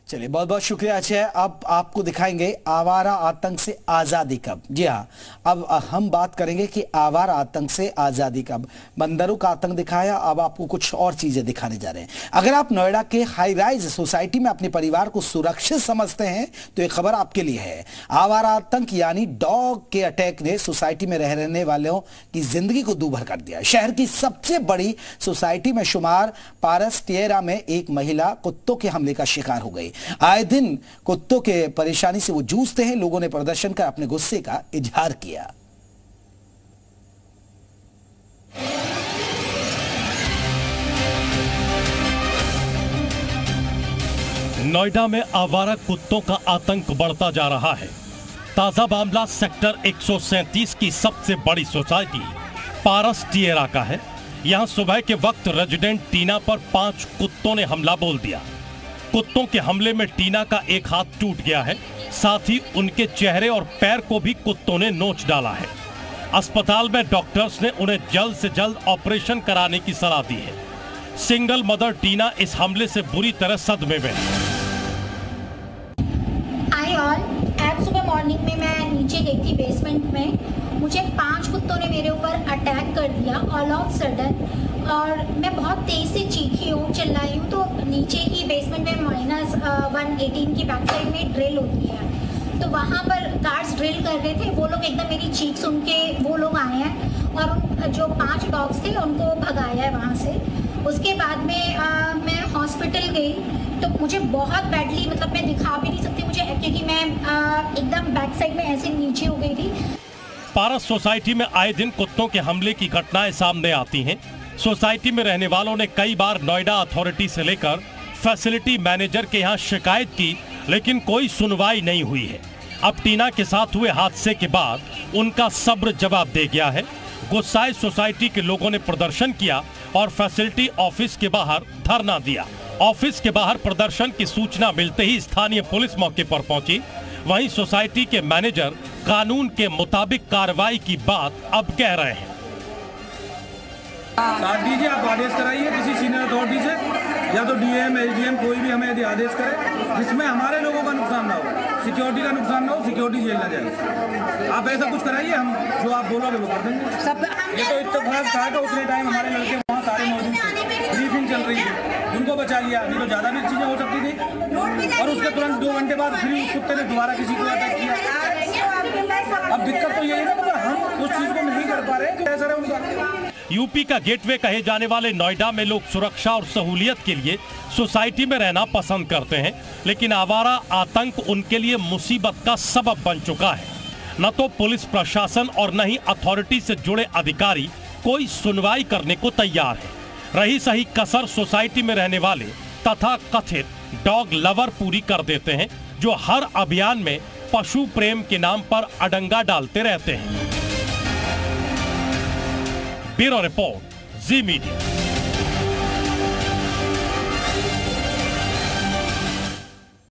चलिए, बहुत बहुत शुक्रिया अजय। अब आपको दिखाएंगे आवारा आतंक से आजादी कब। जी हाँ, अब हम बात करेंगे कि आवारा आतंक से आजादी कब। बंदरों का आतंक दिखाया, अब आपको कुछ और चीजें दिखाने जा रहे हैं। अगर आप नोएडा के हाई राइज सोसाइटी में अपने परिवार को सुरक्षित समझते हैं तो ये खबर आपके लिए है। आवारा आतंक यानी डॉग के अटैक ने सोसाइटी में रहने वालों की जिंदगी को दूभर कर दिया। शहर की सबसे बड़ी सोसाइटी में शुमार पारस टिएरा में एक महिला कुत्तों के हमले का शिकार हो गई। आए दिन कुत्तों के परेशानी से वो जूझते हैं। लोगों ने प्रदर्शन कर अपने गुस्से का इजहार किया। नोएडा में आवारा कुत्तों का आतंक बढ़ता जा रहा है। ताजा मामला सेक्टर 137 की सबसे बड़ी सोसाइटी पारस टिएरा का है। यहां सुबह के वक्त रेजिडेंट टीना पर 5 कुत्तों ने हमला बोल दिया। कुत्तों के हमले में टीना का एक हाथ टूट गया है, साथ ही उनके चेहरे और पैर को भी कुत्तों ने नोच डाला है। अस्पताल में डॉक्टर्स ने उन्हें जल्द से जल्द ऑपरेशन कराने की सलाह दी है। सिंगल मदर टीना इस हमले से बुरी तरह सदमे में है। आज सुबह मॉर्निंग में मैं नीचे गई थी बेसमेंट में। मुझे 5 कुत्तों ने मेरे ऊपर अटैक कर दिया ऑल ऑफ सडन, और मैं बहुत तेज से चीखी हूँ, चिल्लाई हूँ। तो नीचे ही बेसमेंट में -118 की बैक साइड में ड्रिल होती है, तो वहाँ पर गार्ड्स ड्रिल कर रहे थे। वो लोग एकदम मेरी चीख सुन के वो लोग आए हैं और जो 5 डॉग्स थे उनको भगाया है वहाँ से। उसके बाद में मैं हॉस्पिटल गई तो मुझे बहुत बैडली, मतलब मैं दिखा भी नहीं सकती मुझे, क्योंकि मैं एकदम बैक साइड में ऐसे नीचे हो गई थी। पारस सोसाइटी में आए दिन कुत्तों के हमले की घटनाएं सामने आती हैं। सोसाइटी में रहने वालों ने कई बार नोएडा अथॉरिटी से लेकर फैसिलिटी मैनेजर के यहाँ शिकायत की, लेकिन कोई सुनवाई नहीं हुई है। अब टीना के साथ हुए हादसे के बाद उनका सब्र जवाब दे गया है। गुस्साए सोसाइटी के लोगों ने प्रदर्शन किया और फैसिलिटी ऑफिस के बाहर धरना दिया। ऑफिस के बाहर प्रदर्शन की सूचना मिलते ही स्थानीय पुलिस मौके पर पहुंची। वहीं सोसाइटी के मैनेजर कानून के मुताबिक कार्रवाई की बात अब कह रहे हैं। साथ दीजिए, आप आदेश कराइए किसी सीनियर अथॉरिटी से, या तो डीएम एसडीएम कोई भी हमें यदि आदेश करे जिसमें हमारे लोगों का नुकसान ना हो, सिक्योरिटी का नुकसान ना हो, सिक्योरिटी जेल ना जाए। आप ऐसा कुछ कराइए, हम जो आप बोलोगे वो कर देंगे। ये तो इत्तेफाक था कि उतने टाइम हमारे लड़के वहाँ सारे मौजूद थे, ब्रीफिंग चल रही थी, उनको बचा लिया, नहीं तो ज़्यादा भी चीज़ें हो सकती थी। और उसके तुरंत 2 घंटे बाद फिर उस कुत्ते ने दोबारा किसी को अटैक किया। अब दिक्कत तो यही है ना, हम उस चीज़ को नहीं कर पा रहे, कैसा है उनका। यूपी का गेटवे कहे जाने वाले नोएडा में लोग सुरक्षा और सहूलियत के लिए सोसाइटी में रहना पसंद करते हैं, लेकिन आवारा आतंक उनके लिए मुसीबत का सबब बन चुका है। न तो पुलिस प्रशासन और न ही अथॉरिटी से जुड़े अधिकारी कोई सुनवाई करने को तैयार है। रही सही कसर सोसाइटी में रहने वाले तथा कथित डॉग लवर पूरी कर देते हैं, जो हर अभियान में पशु प्रेम के नाम पर अडंगा डालते रहते हैं। Bureau report, Zee media.